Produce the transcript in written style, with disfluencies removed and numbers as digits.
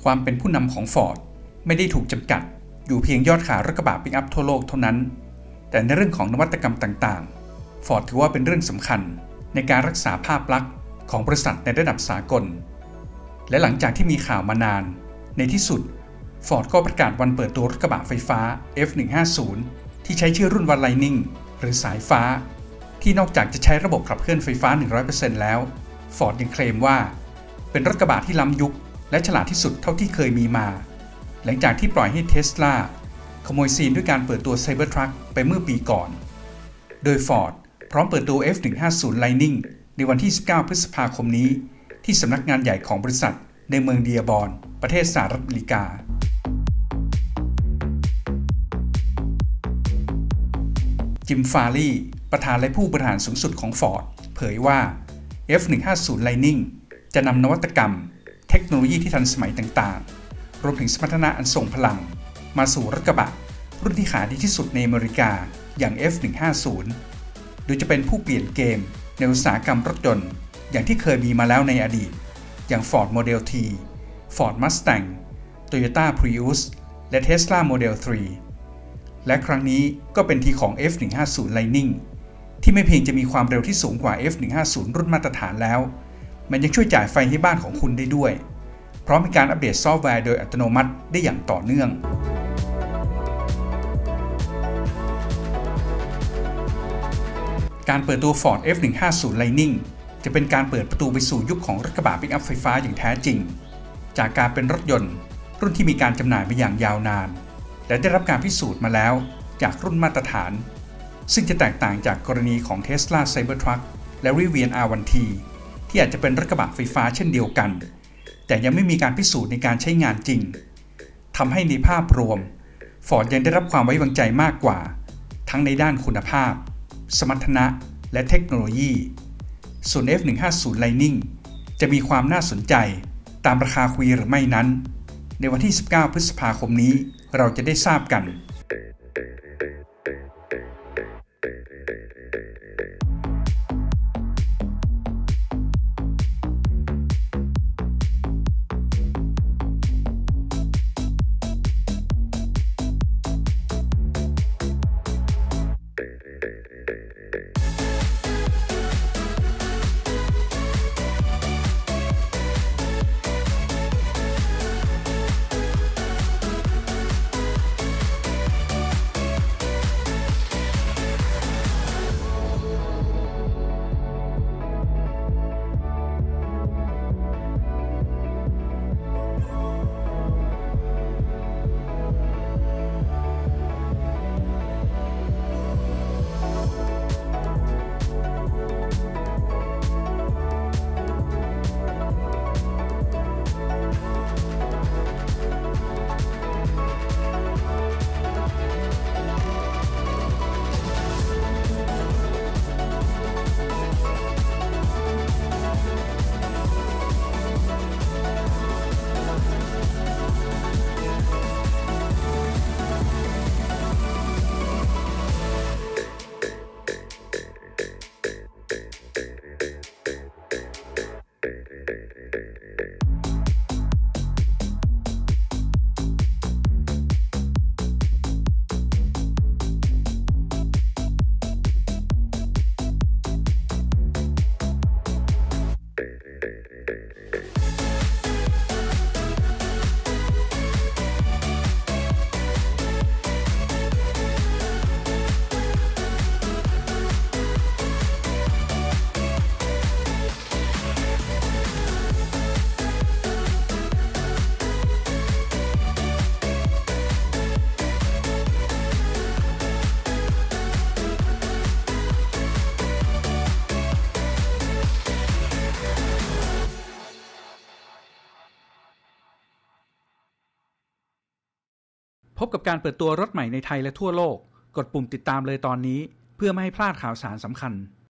ความเป็นผู้นำของ Ford ไม่ได้ถูกจำกัดอยู่เพียงยอดขายรถกระบะปิกอัพทั่วโลกเท่านั้นแต่ในเรื่องของนวัตกรรมต่างๆ Ford ถือว่าเป็นเรื่องสำคัญในการรักษาภาพลักษณ์ของบริษัทในระดับสากลและหลังจากที่มีข่าวมานานในที่สุด Ford ก็ประกาศวันเปิดตัวรถกระบะไฟฟ้า F150 ที่ใช้ชื่อรุ่นว่า Lightning หรือสายฟ้าที่นอกจากจะใช้ระบบขับเคลื่อนไฟฟ้า 100% แล้ว Ford ยังเคลมว่าเป็นรถกระบะที่ล้ำยุคและฉลาดที่สุดเท่าที่เคยมีมาหลังจากที่ปล่อยให้ Tesla ขโมยซีนด้วยการเปิดตัว Cybertruck ไปเมื่อปีก่อนโดย Ford พร้อมเปิดตัว F150 Lightning ในวันที่ 19 พฤษภาคมนี้ที่สำนักงานใหญ่ของบริษัทในเมืองเดียบอนประเทศสหรัฐอเมริกาจิม ฟารีประธานและผู้บริหารสูงสุดของ Ford เผยว่า F150 Lightning จะนำนวัตกรรมเทคโนโลยีที่ทันสมัยต่างๆรวมถึงสมรรถนะอันทรงพลังมาสู่รถกระบะรุ่นที่ขายดีที่สุดในอเมริกาอย่าง F150 โดยจะเป็นผู้เปลี่ยนเกมในอุตสาหกรรมรถยนต์อย่างที่เคยมีมาแล้วในอดีตอย่าง Ford Model T Ford Mustang Toyota Prius และ Tesla Model 3 และครั้งนี้ก็เป็นทีของ F150 Lightning ที่ไม่เพียงจะมีความเร็วที่สูงกว่า F150 รุ่นมาตรฐานแล้วมันยังช่วยจ่ายไฟให้บ้านของคุณได้ด้วยเพราะมีการอัปเดตซอฟต์แวร์โดยอัตโนมัติได้อย่างต่อเนื่องการเปิดตัว Ford F150 Lightning จะเป็นการเปิดประตูไปสู่ยุคของรถกระบะปิกอัพไฟฟ้าอย่างแท้จริงจากการเป็นรถยนต์รุ่นที่มีการจำหน่ายมาอย่างยาวนานและได้รับการพิสูจน์มาแล้วจากรุ่นมาตรฐานซึ่งจะแตกต่างจากกรณีของ Tesla Cybertruck และ Rivian R1T ที่อาจจะเป็นรถกระบะไฟฟ้าเช่นเดียวกันแต่ยังไม่มีการพิสูจน์ในการใช้งานจริงทำให้ในภาพรวม Ford ยังได้รับความไว้วางใจมากกว่าทั้งในด้านคุณภาพสมรรถนะและเทคโนโลยีส่วน F150 Lightning จะมีความน่าสนใจตามราคาคุยหรือไม่นั้นในวันที่ 19 พฤษภาคมนี้เราจะได้ทราบกันพบกับการเปิดตัวรถใหม่ในไทยและทั่วโลกกดปุ่มติดตามเลยตอนนี้เพื่อไม่ให้พลาดข่าวสารสำคัญ